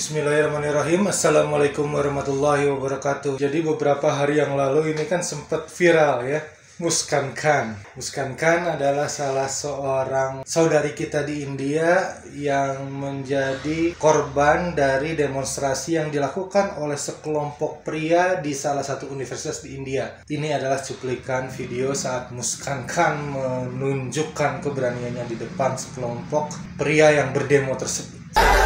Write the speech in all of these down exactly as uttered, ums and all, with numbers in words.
Bismillahirrahmanirrahim. Assalamualaikum warahmatullahi wabarakatuh. Jadi beberapa hari yang lalu ini kan sempat viral ya, Muskan Khan. Muskan Khan adalah salah seorang saudari kita di India yang menjadi korban dari demonstrasi yang dilakukan oleh sekelompok pria di salah satu universitas di India. Ini adalah cuplikan video saat Muskan Khan menunjukkan keberaniannya di depan sekelompok pria yang berdemo tersebut.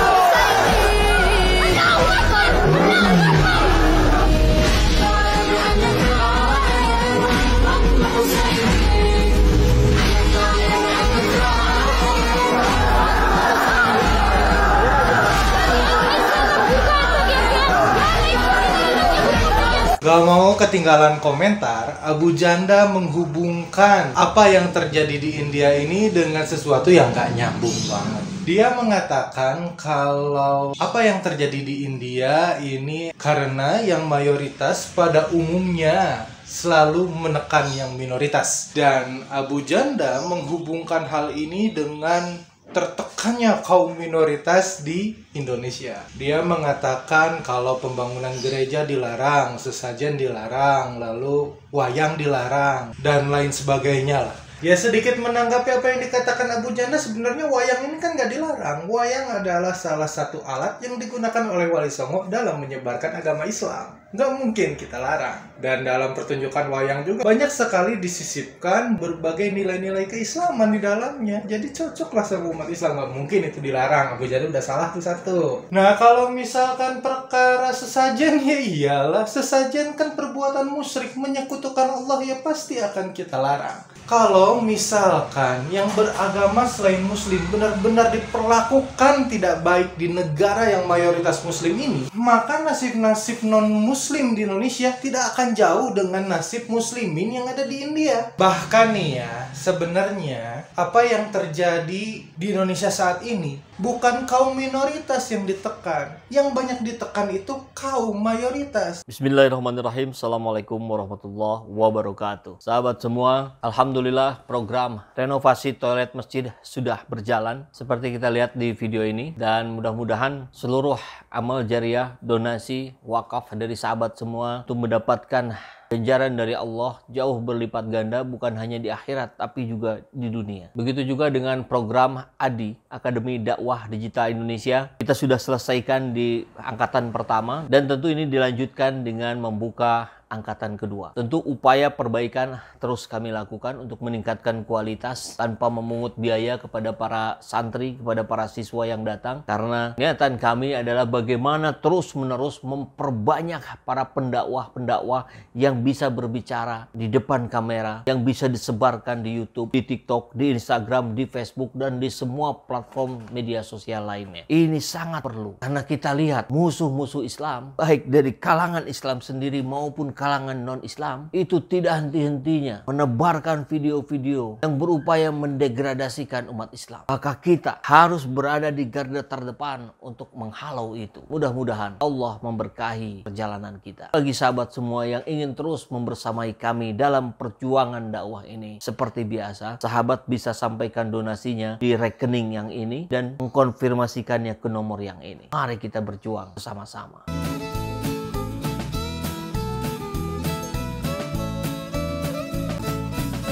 Gak mau ketinggalan komentar, Abu Janda menghubungkan apa yang terjadi di India ini dengan sesuatu yang gak nyambung banget. Dia mengatakan kalau apa yang terjadi di India ini karena yang mayoritas pada umumnya selalu menekan yang minoritas. Dan Abu Janda menghubungkan hal ini dengan tertekannya kaum minoritas di Indonesia. Dia mengatakan kalau pembangunan gereja dilarang, sesajen dilarang, lalu wayang dilarang, dan lain sebagainya lah. Ya sedikit menanggapi apa yang dikatakan Abu Janda, sebenarnya wayang ini kan nggak dilarang. Wayang adalah salah satu alat yang digunakan oleh Wali Songo dalam menyebarkan agama Islam. Nggak mungkin kita larang. Dan dalam pertunjukan wayang juga banyak sekali disisipkan berbagai nilai-nilai keislaman di dalamnya. Jadi cocoklah sama umat Islam. Nggak mungkin itu dilarang. Abu Janda udah salah tuh satu. Nah kalau misalkan perkara sesajen, ya iyalah. Sesajen kan perbuatan musyrik, menyekutukan Allah, ya pasti akan kita larang. Kalau misalkan yang beragama selain muslim benar-benar diperlakukan tidak baik di negara yang mayoritas muslim ini, maka nasib-nasib non-muslim di Indonesia tidak akan jauh dengan nasib muslimin yang ada di India. Bahkan nih ya, sebenarnya apa yang terjadi di Indonesia saat ini bukan kaum minoritas yang ditekan. Yang banyak ditekan itu kaum mayoritas. Bismillahirrahmanirrahim. Assalamualaikum warahmatullahi wabarakatuh. Sahabat semua, alhamdulillah program renovasi toilet masjid sudah berjalan seperti kita lihat di video ini. Dan mudah-mudahan seluruh amal jariah, donasi, wakaf dari sahabat semua untuk mendapatkan ganjaran dari Allah jauh berlipat ganda, bukan hanya di akhirat tapi juga di dunia. Begitu juga dengan program A D I, Akademi Dakwah Digital Indonesia. Kita sudah selesaikan di angkatan pertama dan tentu ini dilanjutkan dengan membuka angkatan kedua. Tentu upaya perbaikan terus kami lakukan untuk meningkatkan kualitas tanpa memungut biaya kepada para santri, kepada para siswa yang datang. Karena niatan kami adalah bagaimana terus-menerus memperbanyak para pendakwah-pendakwah yang bisa berbicara di depan kamera, yang bisa disebarkan di YouTube, di TikTok, di Instagram, di Facebook, dan di semua platform media sosial lainnya. Ini sangat perlu karena kita lihat musuh-musuh Islam, baik dari kalangan Islam sendiri maupun kalangan non-Islam, itu tidak henti-hentinya menebarkan video-video yang berupaya mendegradasikan umat Islam. Maka kita harus berada di garda terdepan untuk menghalau itu. Mudah-mudahan Allah memberkahi perjalanan kita. Bagi sahabat semua yang ingin terus membersamai kami dalam perjuangan dakwah ini, seperti biasa, sahabat bisa sampaikan donasinya di rekening yang ini dan mengkonfirmasikannya ke nomor yang ini. Mari kita berjuang bersama-sama.